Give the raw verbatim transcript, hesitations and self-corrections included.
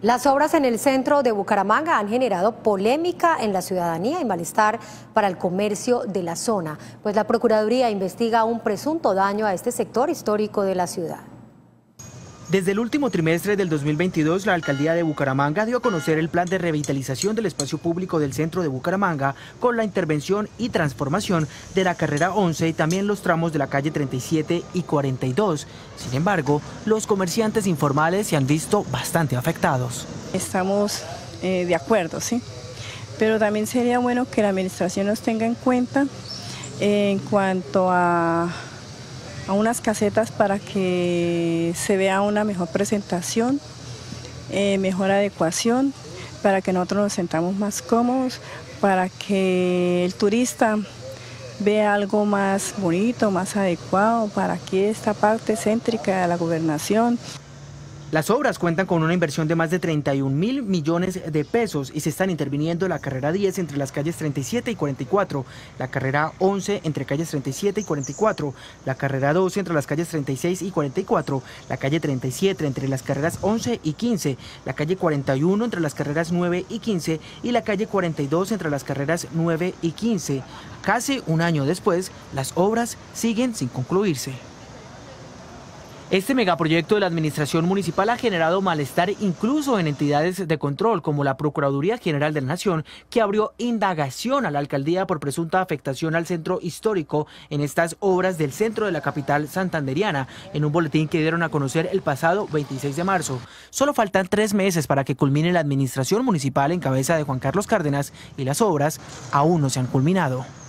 Las obras en el centro de Bucaramanga han generado polémica en la ciudadanía y malestar para el comercio de la zona, pues la Procuraduría investiga un presunto daño a este sector histórico de la ciudad. Desde el último trimestre del dos mil veintidós, la Alcaldía de Bucaramanga dio a conocer el plan de revitalización del espacio público del centro de Bucaramanga con la intervención y transformación de la carrera once y también los tramos de la calle treinta y siete y cuarenta y dos. Sin embargo, los comerciantes informales se han visto bastante afectados. Estamos eh, de acuerdo, sí, pero también sería bueno que la administración nos tenga en cuenta eh, en cuanto a... a unas casetas para que se vea una mejor presentación, eh, mejor adecuación, para que nosotros nos sentamos más cómodos, para que el turista vea algo más bonito, más adecuado para aquí esta parte céntrica de la gobernación. Las obras cuentan con una inversión de más de treinta y un mil millones de pesos y se están interviniendo en la carrera diez entre las calles treinta y siete y cuarenta y cuatro, la carrera once entre calles treinta y siete y cuarenta y cuatro, la carrera doce entre las calles treinta y seis y cuarenta y cuatro, la calle treinta y siete entre las carreras once y quince, la calle cuarenta y uno entre las carreras nueve y quince y la calle cuarenta y dos entre las carreras nueve y quince. Casi un año después, las obras siguen sin concluirse. Este megaproyecto de la administración municipal ha generado malestar incluso en entidades de control como la Procuraduría General de la Nación, que abrió indagación a la alcaldía por presunta afectación al centro histórico en estas obras del centro de la capital santanderiana, en un boletín que dieron a conocer el pasado veintiséis de marzo. Solo faltan tres meses para que culmine la administración municipal en cabeza de Juan Carlos Cárdenas y las obras aún no se han culminado.